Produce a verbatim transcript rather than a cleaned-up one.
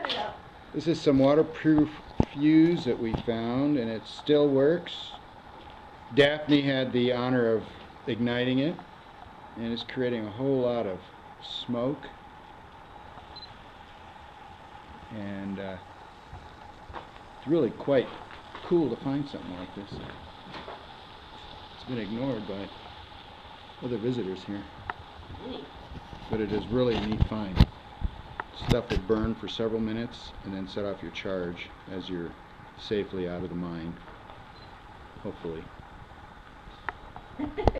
This is some waterproof fuse that we found, and it still works. Daphne had the honor of igniting it, and it's creating a whole lot of smoke. And uh, it's really quite cool to find something like this. It's been ignored by other visitors here, but it is really a neat find. Stuff will burn for several minutes and then set off your charge as you're safely out of the mine, hopefully.